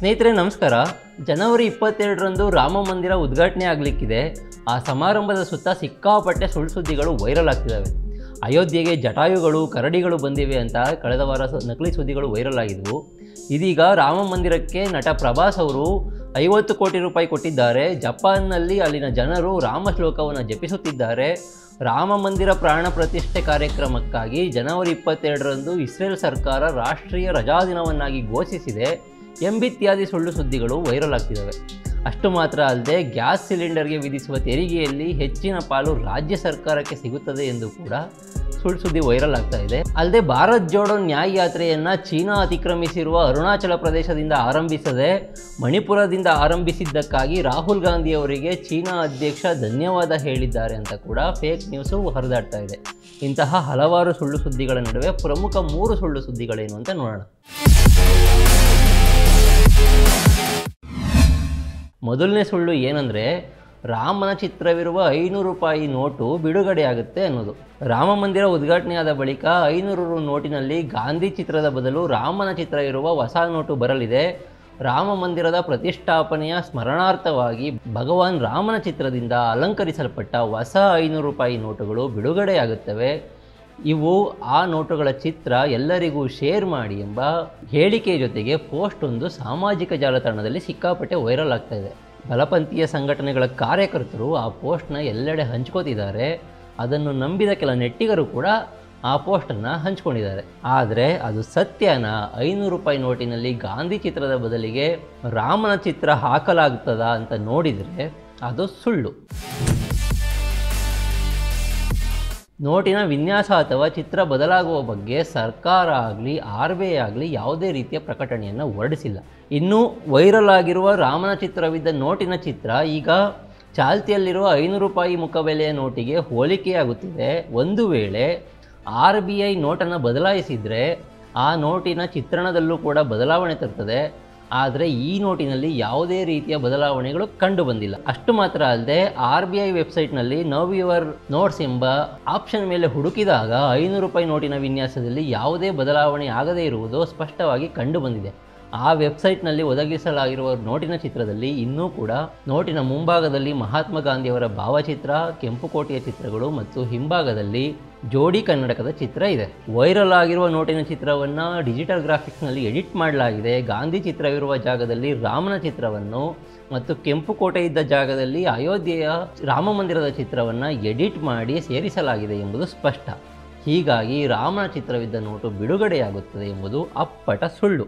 ಸ್ನೇಹಿತರೆ ನಮಸ್ಕಾರ. ಜನವರಿ 22ರಂದು ರಾಮ ಮಂದಿರ ಉದ್ಘಾಟನೆ ಆಗಲಿಕ್ಕಿದೆ. ಆ ಸಮಾರಂಭದ ಸುತ್ತ ಸಿಕ್ಕಾಪಟ್ಟೆ ಸುಳ್ಳು ಸುದ್ದಿಗಳು ವೈರಲ್ ಆಗ್ತಿದ್ದಾವೆ. ಅಯೋಧ್ಯೆಗೆ ಜಟಾಯುಗಳು ಕರಡಿಗಳು ಬಂದಿವೆ ಅಂತ ಕಳೆದ ವಾರ ನಕಲಿ ಸುದ್ದಿಗಳು ವೈರಲ್ ಆಗಿದ್ವು. ಇದೀಗ ರಾಮ ಮಂದಿರಕ್ಕೆ ನಟ ಪ್ರಭಾಸ್ ಅವರು 50 ಕೋಟಿ ರೂಪಾಯಿ ಕೊಟ್ಟಿದ್ದಾರೆ. ಜಪಾನ್ನಲ್ಲಿ ಅಲ್ಲಿನ ಜನರು ರಾಮ ಶ್ಲೋಕವನ್ನು ಜಪಿಸುತ್ತಿದ್ದಾರೆ. ರಾಮ ಮಂದಿರ ಪ್ರಾಣ ಪ್ರತಿಷ್ಠೆ ಕಾರ್ಯಕ್ರಮಕ್ಕಾಗಿ ಜನವರಿ 22ರಂದು ಇಸ್ರೇಲ್ ಸರ್ಕಾರ ರಾಷ್ಟ್ರೀಯ ರಜಾದಿನವನ್ನಾಗಿ ಘೋಷಿಸಿದೆ ಎಂಬಿತ್ಯಾದಿ ಸುಳ್ಳು ಸುದ್ದಿಗಳು ವೈರಲ್ ಆಗ್ತಿದ್ದಾವೆ. ಅಷ್ಟು ಮಾತ್ರ ಅಲ್ಲದೆ ಗ್ಯಾಸ್ ಸಿಲಿಂಡರ್ಗೆ ವಿಧಿಸುವ ತೆರಿಗೆಯಲ್ಲಿ ಹೆಚ್ಚಿನ ಪಾಲು ರಾಜ್ಯ ಸರ್ಕಾರಕ್ಕೆ ಸಿಗುತ್ತದೆ ಎಂದು ಕೂಡ ಸುಳ್ಳು ಸುದ್ದಿ ವೈರಲ್ ಆಗ್ತಾ ಇದೆ. ಅಲ್ಲದೆ ಭಾರತ್ ಜೋಡೋ ನ್ಯಾಯ್ ಯಾತ್ರೆಯನ್ನು ಚೀನಾ ಅತಿಕ್ರಮಿಸಿರುವ ಅರುಣಾಚಲ ಪ್ರದೇಶದಿಂದ ಆರಂಭಿಸದೆ ಮಣಿಪುರದಿಂದ ಆರಂಭಿಸಿದ್ದಕ್ಕಾಗಿ ರಾಹುಲ್ ಗಾಂಧಿ ಅವರಿಗೆ ಚೀನಾ ಅಧ್ಯಕ್ಷ ಧನ್ಯವಾದ ಹೇಳಿದ್ದಾರೆ ಅಂತ ಕೂಡ ಫೇಕ್ ನ್ಯೂಸು ಹರಿದಾಡ್ತಾ ಇದೆ. ಇಂತಹ ಹಲವಾರು ಸುಳ್ಳು ಸುದ್ದಿಗಳ ನಡುವೆ ಪ್ರಮುಖ 3 ಸುಳ್ಳು ಸುದ್ದಿಗಳೇನು ಅಂತ ನೋಡೋಣ. ಮೊದಲನೇ ಸುಳ್ಳು ಏನಂದರೆ, ರಾಮನ ಚಿತ್ರವಿರುವ 500 ರೂಪಾಯಿ ನೋಟು ಬಿಡುಗಡೆಯಾಗುತ್ತೆ ಅನ್ನೋದು. ರಾಮ ಮಂದಿರ ಉದ್ಘಾಟನೆಯಾದ ಬಳಿಕ 500 ರು ನೋಟಿನಲ್ಲಿ ಗಾಂಧಿ ಚಿತ್ರದ ಬದಲು ರಾಮನ ಚಿತ್ರ ಇರುವ ಹೊಸ ನೋಟು ಬರಲಿದೆ. ರಾಮ ಮಂದಿರದ ಪ್ರತಿಷ್ಠಾಪನೆಯ ಸ್ಮರಣಾರ್ಥವಾಗಿ ಭಗವಾನ್ ರಾಮನ ಚಿತ್ರದಿಂದ ಅಲಂಕರಿಸಲ್ಪಟ್ಟ ಹೊಸ 500 ರೂಪಾಯಿ ನೋಟುಗಳು ಬಿಡುಗಡೆಯಾಗುತ್ತವೆ. ಇವು ಆ ನೋಟುಗಳ ಚಿತ್ರ ಎಲ್ಲರಿಗೂ ಶೇರ್ ಮಾಡಿ ಎಂಬ ಹೇಳಿಕೆಯ ಜೊತೆಗೆ ಪೋಸ್ಟ್ ಒಂದು ಸಾಮಾಜಿಕ ಜಾಲತಾಣದಲ್ಲಿ ಸಿಕ್ಕಾಪಟ್ಟೆ ವೈರಲ್ ಆಗ್ತಾ ಇದೆ. ಬಲಪಂಥೀಯ ಸಂಘಟನೆಗಳ ಕಾರ್ಯಕರ್ತರು ಆ ಪೋಸ್ಟ್ನ ಎಲ್ಲೆಡೆ ಹಂಚ್ಕೋತಿದ್ದಾರೆ. ಅದನ್ನು ನಂಬಿದ ಕೆಲ ನೆಟ್ಟಿಗರು ಕೂಡ ಆ ಪೋಸ್ಟನ್ನು ಹಂಚ್ಕೊಂಡಿದ್ದಾರೆ. ಆದರೆ ಅದು ಸತ್ಯನ? 500 ರೂಪಾಯಿ ನೋಟಿನಲ್ಲಿ ಗಾಂಧಿ ಚಿತ್ರದ ಬದಲಿಗೆ ರಾಮನ ಚಿತ್ರ ಹಾಕಲಾಗ್ತದ ಅಂತ ನೋಡಿದರೆ ಅದು ಸುಳ್ಳು. ನೋಟಿನ ವಿನ್ಯಾಸ ಅಥವಾ ಚಿತ್ರ ಬದಲಾಗುವ ಬಗ್ಗೆ ಸರ್ಕಾರ ಆಗಲಿ RBI ಆಗಲಿ ಯಾವುದೇ ರೀತಿಯ ಪ್ರಕಟಣೆಯನ್ನು ಹೊರಡಿಸಿಲ್ಲ. ಇನ್ನು ವೈರಲ್ ಆಗಿರುವ ರಾಮನ ಚಿತ್ರವಿದ್ದ ನೋಟಿನ ಚಿತ್ರ ಈಗ ಚಾಲ್ತಿಯಲ್ಲಿರುವ 500 ರೂಪಾಯಿ ಮುಖಬೆಲೆಯ ನೋಟಿಗೆ ಹೋಲಿಕೆಯಾಗುತ್ತಿದೆ. ಒಂದು ವೇಳೆ RBI ನೋಟನ್ನು ಬದಲಾಯಿಸಿದರೆ ಆ ನೋಟಿನ ಚಿತ್ರಣದಲ್ಲೂ ಕೂಡ ಬದಲಾವಣೆ ತರ್ತದೆ. ಆದರೆ ಈ ನೋಟಿನಲ್ಲಿ ಯಾವುದೇ ರೀತಿಯ ಬದಲಾವಣೆಗಳು ಕಂಡು ಬಂದಿಲ್ಲ. ಅಷ್ಟು ಮಾತ್ರ ಅಲ್ಲದೆ RBI ವೆಬ್ಸೈಟ್ನಲ್ಲಿ ನವ್ ಯುವರ್ ನೋಟ್ಸ್ ಎಂಬ ಆಪ್ಷನ್ ಮೇಲೆ ಹುಡುಕಿದಾಗ 500 ರೂಪಾಯಿ ನೋಟಿನ ವಿನ್ಯಾಸದಲ್ಲಿ ಯಾವುದೇ ಬದಲಾವಣೆ ಆಗದೇ ಇರುವುದು ಸ್ಪಷ್ಟವಾಗಿ ಕಂಡು ಬಂದಿದೆ. ಆ ವೆಬ್ಸೈಟ್ನಲ್ಲಿ ಒದಗಿಸಲಾಗಿರುವ ನೋಟಿನ ಚಿತ್ರದಲ್ಲಿ ಇನ್ನೂ ಕೂಡ ನೋಟಿನ ಮುಂಭಾಗದಲ್ಲಿ ಮಹಾತ್ಮ ಗಾಂಧಿಯವರ ಭಾವಚಿತ್ರ, ಕೆಂಪುಕೋಟೆಯ ಚಿತ್ರಗಳು ಮತ್ತು ಹಿಂಭಾಗದಲ್ಲಿ ಜೋಡಿ ಕನ್ನಡಕದ ಚಿತ್ರ ಇದೆ. ವೈರಲ್ ಆಗಿರುವ ನೋಟಿನ ಚಿತ್ರವನ್ನು ಡಿಜಿಟಲ್ ಗ್ರಾಫಿಕ್ಸ್ನಲ್ಲಿ ಎಡಿಟ್ ಮಾಡಲಾಗಿದೆ. ಗಾಂಧಿ ಚಿತ್ರವಿರುವ ಜಾಗದಲ್ಲಿ ರಾಮನ ಚಿತ್ರವನ್ನು ಮತ್ತು ಕೆಂಪುಕೋಟೆ ಇದ್ದ ಜಾಗದಲ್ಲಿ ಅಯೋಧ್ಯೆಯ ರಾಮ ಮಂದಿರದ ಚಿತ್ರವನ್ನು ಎಡಿಟ್ ಮಾಡಿ ಸೇರಿಸಲಾಗಿದೆ ಎಂಬುದು ಸ್ಪಷ್ಟ. ಹೀಗಾಗಿ ರಾಮನ ಚಿತ್ರವಿದ್ದ ನೋಟು ಬಿಡುಗಡೆಯಾಗುತ್ತದೆ ಎಂಬುದು ಅಪ್ಪಟ ಸುಳ್ಳು.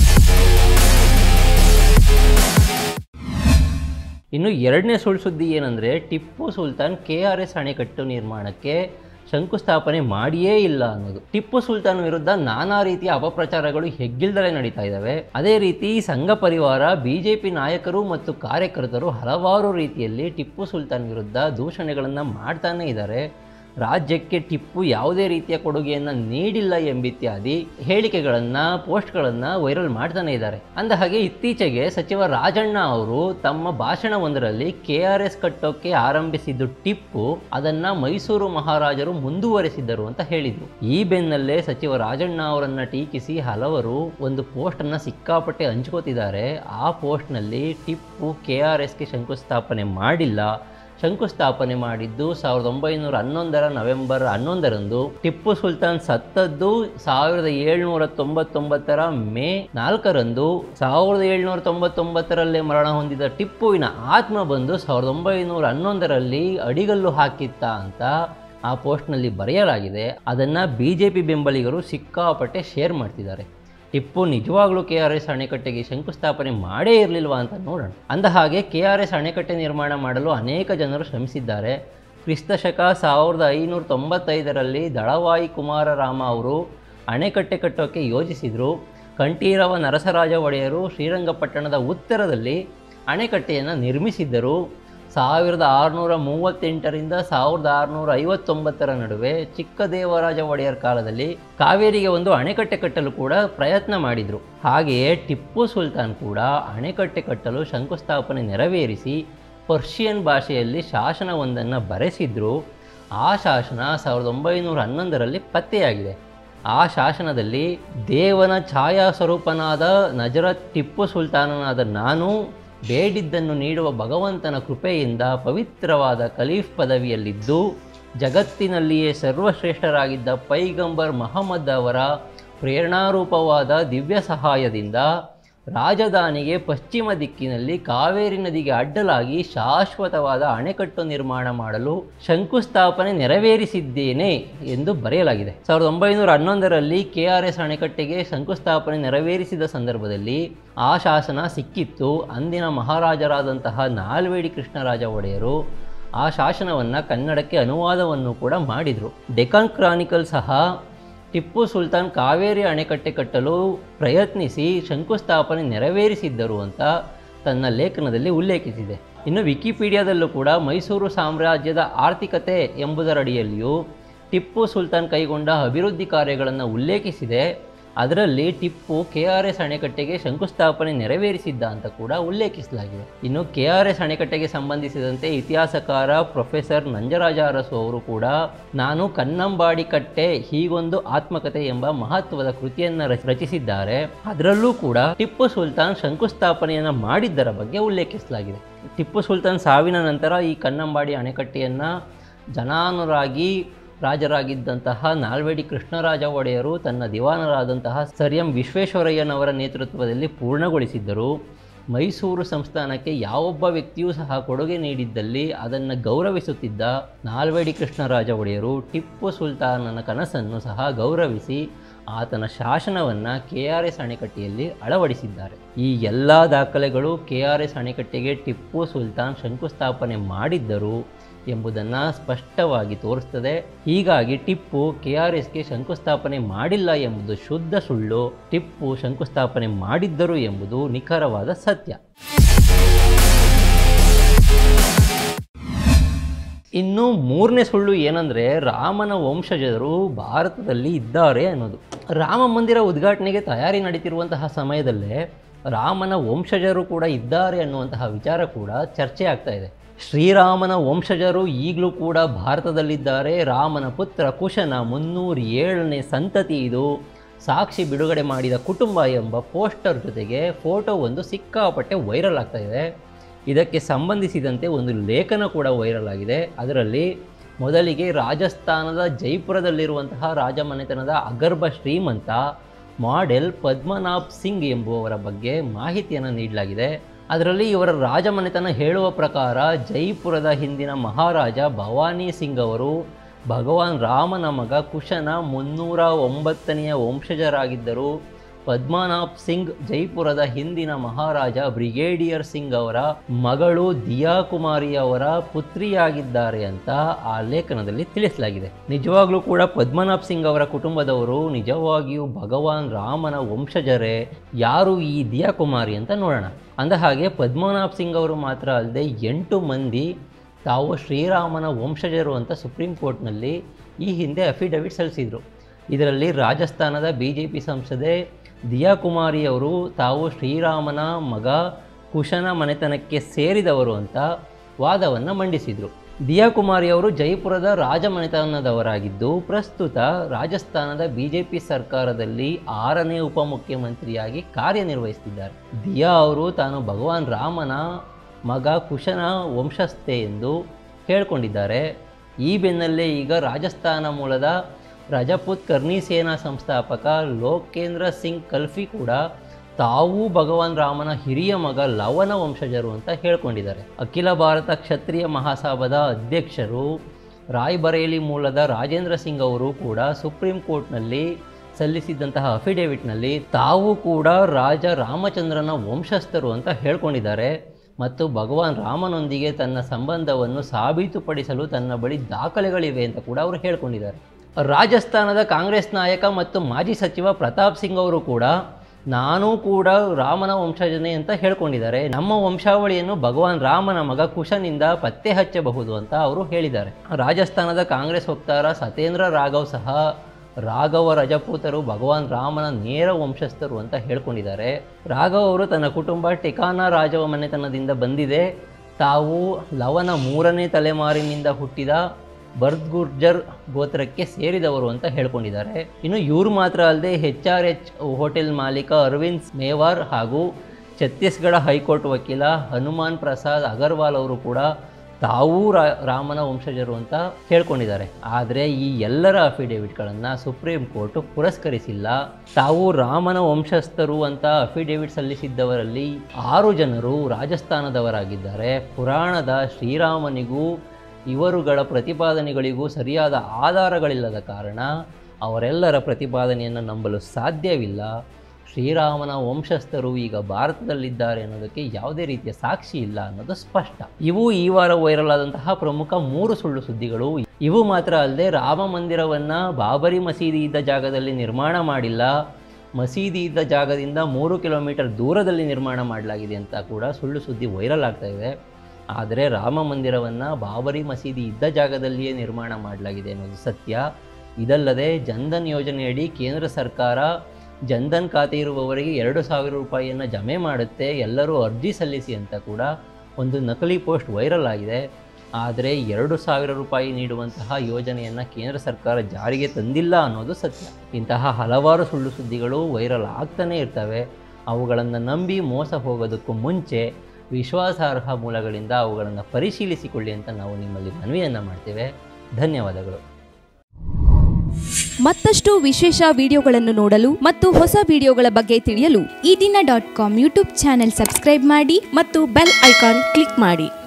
ಇನ್ನು ಎರಡನೇ ಸುಳ್ಳು ಸುದ್ದಿ ಏನಂದರೆ, ಟಿಪ್ಪು ಸುಲ್ತಾನ್ KRS ಅಣೆಕಟ್ಟು ನಿರ್ಮಾಣಕ್ಕೆ ಶಂಕುಸ್ಥಾಪನೆ ಮಾಡಿಯೇ ಇಲ್ಲ ಅನ್ನೋದು. ಟಿಪ್ಪು ಸುಲ್ತಾನ್ ವಿರುದ್ಧ ನಾನಾ ರೀತಿಯ ಅಪಪ್ರಚಾರಗಳು ಹೆಗ್ಗಿಲ್ದಲೇ ನಡೀತಾ ಇದ್ದಾವೆ. ಅದೇ ರೀತಿ ಸಂಘ ಪರಿವಾರ, BJP ನಾಯಕರು ಮತ್ತು ಕಾರ್ಯಕರ್ತರು ಹಲವಾರು ರೀತಿಯಲ್ಲಿ ಟಿಪ್ಪು ಸುಲ್ತಾನ್ ವಿರುದ್ಧ ದೂಷಣೆಗಳನ್ನು ಮಾಡ್ತಾನೇ ಇದ್ದಾರೆ. ರಾಜ್ಯಕ್ಕೆ ಟಿಪ್ಪು ಯಾವುದೇ ರೀತಿಯ ಕೊಡುಗೆಯನ್ನು ನೀಡಿಲ್ಲ ಎಂಬಿತ್ಯಾದಿ ಹೇಳಿಕೆಗಳನ್ನು, ಪೋಸ್ಟ್ಗಳನ್ನು ವೈರಲ್ ಮಾಡ್ತಾನೆ ಇದ್ದಾರೆ. ಅಂದ ಹಾಗೆ ಇತ್ತೀಚೆಗೆ ಸಚಿವ ರಾಜಣ್ಣ ಅವರು ತಮ್ಮ ಭಾಷಣವೊಂದರಲ್ಲಿ KRS ಕಟ್ಟೋಕ್ಕೆ ಆರಂಭಿಸಿದ್ದು ಟಿಪ್ಪು, ಅದನ್ನು ಮೈಸೂರು ಮಹಾರಾಜರು ಮುಂದುವರೆಸಿದ್ದರು ಅಂತ ಹೇಳಿದರು. ಈ ಬೆನ್ನಲ್ಲೇ ಸಚಿವ ರಾಜಣ್ಣ ಅವರನ್ನು ಟೀಕಿಸಿ ಹಲವರು ಒಂದು ಪೋಸ್ಟನ್ನು ಸಿಕ್ಕಾಪಟ್ಟೆ ಹಂಚ್ಕೋತಿದ್ದಾರೆ. ಆ ಪೋಸ್ಟ್ನಲ್ಲಿ ಟಿಪ್ಪು KRSಗೆ ಶಂಕುಸ್ಥಾಪನೆ ಮಾಡಿಲ್ಲ, ಶಂಕುಸ್ಥಾಪನೆ ಮಾಡಿದ್ದು 1911 ನವೆಂಬರ್ 11ರಂದು. ಟಿಪ್ಪು ಸುಲ್ತಾನ್ ಸತ್ತದ್ದು 1799 ಮೇ 4ರಂದು. 1799ರಲ್ಲೇ ಮರಣ ಹೊಂದಿದ ಟಿಪ್ಪುವಿನ ಆತ್ಮ ಬಂದು 1911ರಲ್ಲಿ ಅಡಿಗಲ್ಲು ಹಾಕಿತ್ತ ಅಂತ ಆ ಪೋಸ್ಟ್ನಲ್ಲಿ ಬರೆಯಲಾಗಿದೆ. ಅದನ್ನು BJP ಬೆಂಬಲಿಗರು ಸಿಕ್ಕಾಪಟ್ಟೆ ಶೇರ್ ಮಾಡ್ತಿದ್ದಾರೆ. ಟಿಪ್ಪು ನಿಜವಾಗ್ಲೂ KRS ಅಣೆಕಟ್ಟೆಗೆ ಶಂಕುಸ್ಥಾಪನೆ ಮಾಡೇ ಇರಲಿಲ್ವಾ ಅಂತ ನೋಡೋಣ. ಅಂದ ಹಾಗೆ KRS ಅಣೆಕಟ್ಟೆ ನಿರ್ಮಾಣ ಮಾಡಲು ಅನೇಕ ಜನರು ಶ್ರಮಿಸಿದ್ದಾರೆ. ಕ್ರಿಸ್ತಶಕ 1595ರಲ್ಲಿ ದಳವಾಯಿ ಕುಮಾರರಾಮ ಅವರು ಅಣೆಕಟ್ಟೆ ಕಟ್ಟೋಕ್ಕೆ ಯೋಜಿಸಿದರು. ಕಂಠೀರವ ನರಸರಾಜ ಒಡೆಯರು ಶ್ರೀರಂಗಪಟ್ಟಣದ ಉತ್ತರದಲ್ಲಿ ಅಣೆಕಟ್ಟೆಯನ್ನು ನಿರ್ಮಿಸಿದ್ದರು. 1638ರಿಂದ 1659 ನಡುವೆ ಚಿಕ್ಕದೇವರಾಜ ಒಡೆಯರ್ ಕಾಲದಲ್ಲಿ ಕಾವೇರಿಗೆ ಒಂದು ಅಣೆಕಟ್ಟೆ ಕಟ್ಟಲು ಕೂಡ ಪ್ರಯತ್ನ ಮಾಡಿದರು. ಹಾಗೆಯೇ ಟಿಪ್ಪು ಸುಲ್ತಾನ್ ಕೂಡ ಅಣೆಕಟ್ಟೆ ಕಟ್ಟಲು ಶಂಕುಸ್ಥಾಪನೆ ನೆರವೇರಿಸಿ ಪರ್ಷಿಯನ್ ಭಾಷೆಯಲ್ಲಿ ಶಾಸನವೊಂದನ್ನು ಬರೆಸಿದ್ರು. ಆ ಶಾಸನ 1911ರಲ್ಲಿ ಪತ್ತೆಯಾಗಿದೆ. ಆ ಶಾಸನದಲ್ಲಿ ದೇವನ ಛಾಯಾ ಸ್ವರೂಪನಾದ ನಜರತ್ ಟಿಪ್ಪು ಸುಲ್ತಾನನಾದ ನಾನು ಬೇಡಿದ್ದನ್ನು ನೀಡುವ ಭಗವಂತನ ಕೃಪೆಯಿಂದ ಪವಿತ್ರವಾದ ಖಲೀಫ್ ಪದವಿಯಲ್ಲಿದ್ದು ಜಗತ್ತಿನಲ್ಲಿಯೇ ಸರ್ವಶ್ರೇಷ್ಠರಾಗಿದ್ದ ಪೈಗಂಬರ್ ಮಹಮ್ಮದ್ ಅವರ ಪ್ರೇರಣಾರೂಪವಾದ ದಿವ್ಯ ಸಹಾಯದಿಂದ ರಾಜಧಾನಿಗೆ ಪಶ್ಚಿಮ ದಿಕ್ಕಿನಲ್ಲಿ ಕಾವೇರಿ ನದಿಗೆ ಅಡ್ಡಲಾಗಿ ಶಾಶ್ವತವಾದ ಅಣೆಕಟ್ಟು ನಿರ್ಮಾಣ ಮಾಡಲು ಶಂಕುಸ್ಥಾಪನೆ ನೆರವೇರಿಸಿದ್ದೇನೆ ಎಂದು ಬರೆಯಲಾಗಿದೆ. 1911ರಲ್ಲಿ KRS ಅಣೆಕಟ್ಟೆಗೆ ಶಂಕುಸ್ಥಾಪನೆ ನೆರವೇರಿಸಿದ ಸಂದರ್ಭದಲ್ಲಿ ಆ ಶಾಸನ ಸಿಕ್ಕಿತ್ತು. ಅಂದಿನ ಮಹಾರಾಜರಾದಂತಹ ನಾಲ್ವೇಡಿ ಕೃಷ್ಣರಾಜ ಒಡೆಯರು ಆ ಶಾಸನವನ್ನು ಕನ್ನಡಕ್ಕೆ ಅನುವಾದವನ್ನು ಕೂಡ ಮಾಡಿದರು. ಡೆಕ್ಕನ್ ಕ್ರಾನಿಕಲ್ ಸಹ ಟಿಪ್ಪು ಸುಲ್ತಾನ್ ಕಾವೇರಿ ಅಣೆಕಟ್ಟೆ ಕಟ್ಟಲು ಪ್ರಯತ್ನಿಸಿ ಶಂಕುಸ್ಥಾಪನೆ ನೆರವೇರಿಸಿದ್ದರು ಅಂತ ತನ್ನ ಲೇಖನದಲ್ಲಿ ಉಲ್ಲೇಖಿಸಿದೆ. ಇನ್ನು ವಿಕಿಪೀಡಿಯಾದಲ್ಲೂ ಕೂಡ ಮೈಸೂರು ಸಾಮ್ರಾಜ್ಯದ ಆರ್ಥಿಕತೆ ಎಂಬುದರಡಿಯಲ್ಲಿಯೂ ಟಿಪ್ಪು ಸುಲ್ತಾನ್ ಕೈಗೊಂಡ ಅಭಿವೃದ್ಧಿ ಕಾರ್ಯಗಳನ್ನು ಉಲ್ಲೇಖಿಸಿದೆ. ಅದರಲ್ಲಿ ಟಿಪ್ಪು KRS ಅಣೆಕಟ್ಟೆಗೆ ಶಂಕುಸ್ಥಾಪನೆ ನೆರವೇರಿಸಿದ್ದ ಅಂತ ಕೂಡ ಉಲ್ಲೇಖಿಸಲಾಗಿದೆ. ಇನ್ನು KRS ಅಣೆಕಟ್ಟೆಗೆ ಸಂಬಂಧಿಸಿದಂತೆ ಇತಿಹಾಸಕಾರ ಪ್ರೊಫೆಸರ್ ನಂಜರಾಜ ಅರಸು ಅವರು ಕೂಡ ನಾನು ಕನ್ನಂಬಾಡಿ ಕಟ್ಟೆ ಹೀಗೊಂದು ಆತ್ಮಕಥೆ ಎಂಬ ಮಹತ್ವದ ಕೃತಿಯನ್ನು ರಚಿಸಿದ್ದಾರೆ. ಅದರಲ್ಲೂ ಕೂಡ ಟಿಪ್ಪು ಸುಲ್ತಾನ್ ಶಂಕುಸ್ಥಾಪನೆಯನ್ನು ಮಾಡಿದ್ದರ ಬಗ್ಗೆ ಉಲ್ಲೇಖಿಸಲಾಗಿದೆ. ಟಿಪ್ಪು ಸುಲ್ತಾನ್ ಸಾವಿನ ನಂತರ ಈ ಕನ್ನಂಬಾಡಿ ಅಣೆಕಟ್ಟೆಯನ್ನು ಜನಾನುರಾಗಿ ರಾಜರಾಗಿದ್ದಂತಹ ನಾಲ್ವೇಡಿ ಕೃಷ್ಣರಾಜ ಒಡೆಯರು ತನ್ನ ದಿವಾನರಾದಂತಹ ಸರ್ ಎಂ ವಿಶ್ವೇಶ್ವರಯ್ಯನವರ ನೇತೃತ್ವದಲ್ಲಿ ಪೂರ್ಣಗೊಳಿಸಿದ್ದರು. ಮೈಸೂರು ಸಂಸ್ಥಾನಕ್ಕೆ ಯಾವೊಬ್ಬ ವ್ಯಕ್ತಿಯೂ ಸಹ ಕೊಡುಗೆ ನೀಡಿದ್ದಲ್ಲಿ ಅದನ್ನು ಗೌರವಿಸುತ್ತಿದ್ದ ನಾಲ್ವೇಡಿ ಕೃಷ್ಣರಾಜ ಒಡೆಯರು ಟಿಪ್ಪು ಸುಲ್ತಾನನ ಕನಸನ್ನು ಸಹ ಗೌರವಿಸಿ ಆತನ ಶಾಸನವನ್ನು KRS ಅಣೆಕಟ್ಟೆಯಲ್ಲಿ ಅಳವಡಿಸಿದ್ದಾರೆ. ಈ ಎಲ್ಲ ದಾಖಲೆಗಳು KRS ಅಣೆಕಟ್ಟೆಗೆ ಟಿಪ್ಪು ಸುಲ್ತಾನ್ ಶಂಕುಸ್ಥಾಪನೆ ಮಾಡಿದ್ದರು ಎಂಬುದನ್ನು ಸ್ಪಷ್ಟವಾಗಿ ತೋರಿಸ್ತದೆ. ಹೀಗಾಗಿ ಟಿಪ್ಪು KRSಗೆ ಶಂಕುಸ್ಥಾಪನೆ ಮಾಡಿಲ್ಲ ಎಂಬುದು ಶುದ್ಧ ಸುಳ್ಳು, ಟಿಪ್ಪು ಶಂಕುಸ್ಥಾಪನೆ ಮಾಡಿದ್ದರು ಎಂಬುದು ನಿಖರವಾದ ಸತ್ಯ. ಇನ್ನು ಮೂರನೇ ಸುಳ್ಳು ಏನಂದರೆ ರಾಮನ ವಂಶಜರು ಭಾರತದಲ್ಲಿ ಇದ್ದಾರೆ ಅನ್ನೋದು. ರಾಮ ಮಂದಿರ ಉದ್ಘಾಟನೆಗೆ ತಯಾರಿ ನಡೀತಿರುವಂತಹ ಸಮಯದಲ್ಲೇ ರಾಮನ ವಂಶಜರು ಕೂಡ ಇದ್ದಾರೆ ಅನ್ನುವಂತಹ ವಿಚಾರ ಕೂಡ ಚರ್ಚೆ ಆಗ್ತಾ ಇದೆ. ಶ್ರೀರಾಮನ ವಂಶಜರು ಈಗಲೂ ಕೂಡ ಭಾರತದಲ್ಲಿದ್ದಾರೆ. ರಾಮನ ಪುತ್ರ ಕುಶನ 307ನೇ ಸಂತತಿ ಇದು, ಸಾಕ್ಷಿ ಬಿಡುಗಡೆ ಮಾಡಿದ ಕುಟುಂಬ ಎಂಬ ಪೋಸ್ಟರ್ ಜೊತೆಗೆ ಫೋಟೋ ಒಂದು ಸಿಕ್ಕಾಪಟ್ಟೆ ವೈರಲ್ ಆಗ್ತಾ ಇದೆ. ಇದಕ್ಕೆ ಸಂಬಂಧಿಸಿದಂತೆ ಒಂದು ಲೇಖನ ಕೂಡ ವೈರಲ್ ಆಗಿದೆ. ಅದರಲ್ಲಿ ಮೊದಲಿಗೆ ರಾಜಸ್ಥಾನದ ಜೈಪುರದಲ್ಲಿರುವಂತಹ ರಾಜಮನೆತನದ ಅಗರ್ಭ ಶ್ರೀಮಂತ ಮಾಡೆಲ್ ಪದ್ಮನಾಭ್ ಸಿಂಗ್ ಎಂಬುವವರ ಬಗ್ಗೆ ಮಾಹಿತಿಯನ್ನು ನೀಡಲಾಗಿದೆ. ಅದರಲ್ಲಿ ಇವರ ರಾಜಮನೆತನ ಹೇಳುವ ಪ್ರಕಾರ ಜೈಪುರದ ಹಿಂದಿನ ಮಹಾರಾಜ ಭವಾನಿ ಸಿಂಗ್ ಅವರು ಭಗವಾನ್ ರಾಮನ ಮಗ ಕುಶನ 309ನೆಯ ವಂಶಜರಾಗಿದ್ದರು. ಪದ್ಮನಾಭ್ ಸಿಂಗ್ ಜೈಪುರದ ಹಿಂದಿನ ಮಹಾರಾಜ ಬ್ರಿಗೇಡಿಯರ್ ಸಿಂಗ್ ಅವರ ಮಗಳು ದಿಯಾ ಕುಮಾರಿ ಅವರ ಪುತ್ರಿಯಾಗಿದ್ದಾರೆ ಅಂತ ಆ ಲೇಖನದಲ್ಲಿ ತಿಳಿಸಲಾಗಿದೆ. ನಿಜವಾಗ್ಲೂ ಕೂಡ ಪದ್ಮನಾಭ್ ಸಿಂಗ್ ಅವರ ಕುಟುಂಬದವರು ನಿಜವಾಗಿಯೂ ಭಗವಾನ್ ರಾಮನ ವಂಶಜರೇ? ಯಾರು ಈ ದಿಯಾ ಕುಮಾರಿ ಅಂತ ನೋಡೋಣ. ಅಂದಹಾಗೆ ಪದ್ಮನಾಭ್ ಸಿಂಗ್ ಅವರು ಮಾತ್ರ ಅಲ್ಲದೆ 8 ಮಂದಿ ತಾವು ಶ್ರೀರಾಮನ ವಂಶಜರು ಅಂತ ಸುಪ್ರೀಂ ಕೋರ್ಟ್ನಲ್ಲಿ ಈ ಹಿಂದೆ ಅಫಿಡವಿಟ್ ಸಲ್ಲಿಸಿದರು. ಇದರಲ್ಲಿ ರಾಜಸ್ಥಾನದ BJP ಸಂಸದೆ ದಿಯಾ ಕುಮಾರಿ ಅವರು ತಾವು ಶ್ರೀರಾಮನ ಮಗ ಕುಶನ ಮನೆತನಕ್ಕೆ ಸೇರಿದವರು ಅಂತ ವಾದವನ್ನು ಮಂಡಿಸಿದರು. ದಿಯಾ ಕುಮಾರಿ ಅವರು ಜೈಪುರದ ರಾಜಮನೆತನದವರಾಗಿದ್ದು ಪ್ರಸ್ತುತ ರಾಜಸ್ಥಾನದ BJP ಸರ್ಕಾರದಲ್ಲಿ 6ನೇ ಉಪಮುಖ್ಯಮಂತ್ರಿಯಾಗಿ ಕಾರ್ಯನಿರ್ವಹಿಸುತ್ತಿದ್ದಾರೆ. ದಿಯಾ ಅವರು ತಾನು ಭಗವಾನ್ ರಾಮನ ಮಗ ಕುಶನ ವಂಶಸ್ಥೆ ಎಂದು ಹೇಳಿಕೊಂಡಿದ್ದಾರೆ. ಈ ಬೆನ್ನಲ್ಲೇ ಈಗ ರಾಜಸ್ಥಾನ ಮೂಲದ ರಜಪೂತ್ ಕರ್ನಿ ಸೇನಾ ಸಂಸ್ಥಾಪಕ ಲೋಕೇಂದ್ರ ಸಿಂಗ್ ಕಲ್ಫಿ ಕೂಡ ತಾವೂ ಭಗವಾನ್ ರಾಮನ ಹಿರಿಯ ಮಗ ಲವನ ವಂಶಜರು ಅಂತ ಹೇಳ್ಕೊಂಡಿದ್ದಾರೆ. ಅಖಿಲ ಭಾರತ ಕ್ಷತ್ರಿಯ ಮಹಾಸಭಾದ ಅಧ್ಯಕ್ಷರು ರಾಯ್ಬರೇಲಿ ಮೂಲದ ರಾಜೇಂದ್ರ ಸಿಂಗ್ ಅವರು ಕೂಡ ಸುಪ್ರೀಂ ಕೋರ್ಟ್ನಲ್ಲಿ ಸಲ್ಲಿಸಿದ್ದಂತಹ ಅಫಿಡೇವಿಟ್ನಲ್ಲಿ ತಾವು ಕೂಡ ರಾಜ ರಾಮಚಂದ್ರನ ವಂಶಸ್ಥರು ಅಂತ ಹೇಳ್ಕೊಂಡಿದ್ದಾರೆ ಮತ್ತು ಭಗವಾನ್ ರಾಮನೊಂದಿಗೆ ತನ್ನ ಸಂಬಂಧವನ್ನು ಸಾಬೀತುಪಡಿಸಲು ತನ್ನ ಬಳಿ ದಾಖಲೆಗಳಿವೆ ಅಂತ ಕೂಡ ಅವರು ಹೇಳ್ಕೊಂಡಿದ್ದಾರೆ. ರಾಜಸ್ಥಾನದ ಕಾಂಗ್ರೆಸ್ ನಾಯಕ ಮತ್ತು ಮಾಜಿ ಸಚಿವ ಪ್ರತಾಪ್ ಸಿಂಗ್ ಅವರು ಕೂಡ ನಾನೂ ಕೂಡ ರಾಮನ ವಂಶಜನೆ ಅಂತ ಹೇಳ್ಕೊಂಡಿದ್ದಾರೆ. ನಮ್ಮ ವಂಶಾವಳಿಯನ್ನು ಭಗವಾನ್ ರಾಮನ ಮಗ ಕುಶನಿಂದ ಪತ್ತೆ ಹಚ್ಚಬಹುದು ಅಂತ ಅವರು ಹೇಳಿದ್ದಾರೆ. ರಾಜಸ್ಥಾನದ ಕಾಂಗ್ರೆಸ್ ವಕ್ತಾರ ಸತೇಂದ್ರ ರಾಘವ್ ಸಹ ರಾಘವ ರಜಪೂತರು ಭಗವಾನ್ ರಾಮನ ನೇರ ವಂಶಸ್ಥರು ಅಂತ ಹೇಳ್ಕೊಂಡಿದ್ದಾರೆ. ರಾಘವ್ ಅವರು ತನ್ನ ಕುಟುಂಬ ಟೆಕಾನಾ ರಾಜವ ಮನೆತನದಿಂದ ಬಂದಿದೆ. ತಾವು ಲವನ 3ನೇ ತಲೆಮಾರಿನಿಂದ ಹುಟ್ಟಿದ ಬರ್ದ್ಗುರ್ಜರ್ ಗೋತ್ರಕ್ಕೆ ಸೇರಿದವರು ಅಂತ ಹೇಳ್ಕೊಂಡಿದ್ದಾರೆ. ಇನ್ನು ಇವರು ಮಾತ್ರ ಅಲ್ಲದೆ HRH ಹೋಟೆಲ್ ಮಾಲೀಕ ಅರವಿಂದ್ ಮೇವಾರ್ ಹಾಗೂ ಛತ್ತೀಸ್ಗಢ ಹೈಕೋರ್ಟ್ ವಕೀಲ ಹನುಮಾನ್ ಪ್ರಸಾದ್ ಅಗರ್ವಾಲ್ ಅವರು ಕೂಡ ತಾವೂ ರಾಮನ ವಂಶಜರು ಅಂತ ಹೇಳ್ಕೊಂಡಿದ್ದಾರೆ. ಆದರೆ ಈ ಎಲ್ಲರ ಅಫಿಡೇವಿಟ್ಗಳನ್ನು ಸುಪ್ರೀಂ ಕೋರ್ಟ್ ಪುರಸ್ಕರಿಸಿಲ್ಲ. ತಾವು ರಾಮನ ವಂಶಸ್ಥರು ಅಂತ ಅಫಿಡೇವಿಟ್ ಸಲ್ಲಿಸಿದ್ದವರಲ್ಲಿ 6 ಜನರು ರಾಜಸ್ಥಾನದವರಾಗಿದ್ದಾರೆ. ಪುರಾಣದ ಶ್ರೀರಾಮನಿಗೂ ಇವರುಗಳ ಪ್ರತಿಪಾದನೆಗಳಿಗೂ ಸರಿಯಾದ ಆಧಾರಗಳಿಲ್ಲದ ಕಾರಣ ಅವರೆಲ್ಲರ ಪ್ರತಿಪಾದನೆಯನ್ನು ನಂಬಲು ಸಾಧ್ಯವಿಲ್ಲ. ಶ್ರೀರಾಮನ ವಂಶಸ್ಥರು ಈಗ ಭಾರತದಲ್ಲಿದ್ದಾರೆ ಅನ್ನೋದಕ್ಕೆ ಯಾವುದೇ ರೀತಿಯ ಸಾಕ್ಷಿ ಇಲ್ಲ ಅನ್ನೋದು ಸ್ಪಷ್ಟ. ಇವು ಈ ವಾರ ವೈರಲ್ ಆದಂತಹ ಪ್ರಮುಖ 3 ಸುಳ್ಳು ಸುದ್ದಿಗಳು. ಇವು ಮಾತ್ರ ಅಲ್ಲದೆ ರಾಮ ಮಂದಿರವನ್ನು ಬಾಬರಿ ಮಸೀದಿ ಇದ್ದ ಜಾಗದಲ್ಲಿ ನಿರ್ಮಾಣ ಮಾಡಿಲ್ಲ, ಮಸೀದಿ ಇದ್ದ ಜಾಗದಿಂದ 3 ಕಿಲೋಮೀಟರ್ ದೂರದಲ್ಲಿ ನಿರ್ಮಾಣ ಮಾಡಲಾಗಿದೆ ಅಂತ ಕೂಡ ಸುಳ್ಳು ಸುದ್ದಿ ವೈರಲ್ ಆಗ್ತಾ ಇದೆ. ಆದರೆ ರಾಮ ಮಂದಿರವನ್ನು ಬಾಬರಿ ಮಸೀದಿ ಇದ್ದ ಜಾಗದಲ್ಲಿಯೇ ನಿರ್ಮಾಣ ಮಾಡಲಾಗಿದೆ ಅನ್ನೋದು ಸತ್ಯ. ಇದಲ್ಲದೆ ಜನ್ಧನ್ ಯೋಜನೆಯಡಿ ಕೇಂದ್ರ ಸರ್ಕಾರ ಜನ್ಧನ್ ಖಾತೆ ಇರುವವರಿಗೆ 2,000 ರೂಪಾಯಿಯನ್ನು ಜಮೆ ಮಾಡುತ್ತೆ, ಎಲ್ಲರೂ ಅರ್ಜಿ ಸಲ್ಲಿಸಿ ಅಂತ ಕೂಡ ಒಂದು ನಕಲಿ ಪೋಸ್ಟ್ ವೈರಲ್ ಆಗಿದೆ. ಆದರೆ 2,000 ರೂಪಾಯಿ ನೀಡುವಂತಹ ಯೋಜನೆಯನ್ನು ಕೇಂದ್ರ ಸರ್ಕಾರ ಜಾರಿಗೆ ತಂದಿಲ್ಲ ಅನ್ನೋದು ಸತ್ಯ. ಇಂತಹ ಹಲವಾರು ಸುಳ್ಳು ಸುದ್ದಿಗಳು ವೈರಲ್ ಆಗ್ತಾನೇ ಇರ್ತವೆ. ಅವುಗಳನ್ನು ನಂಬಿ ಮೋಸ ಹೋಗೋದಕ್ಕೂ ಮುಂಚೆ ವಿಶ್ವಾಸಾರ್ಹ ಮೂಲಗಳಿಂದ ಅವುಗಳನ್ನು ಪರಿಶೀಲಿಸಿಕೊಳ್ಳಿ ಅಂತ ನಾವು ನಿಮ್ಮಲ್ಲಿ ಮನವಿಯನ್ನು ಮಾಡ್ತೇವೆ. ಧನ್ಯವಾದಗಳು. ಮತ್ತಷ್ಟು ವಿಶೇಷ ವಿಡಿಯೋಗಳನ್ನು ನೋಡಲು ಮತ್ತು ಹೊಸ ವಿಡಿಯೋಗಳ ಬಗ್ಗೆ ತಿಳಿಯಲು ಈ ದಿನ .com ಯೂಟ್ಯೂಬ್ ಚಾನೆಲ್ ಸಬ್ಸ್ಕ್ರೈಬ್ ಮಾಡಿ ಮತ್ತು ಬೆಲ್ ಐಕಾನ್ ಕ್ಲಿಕ್ ಮಾಡಿ.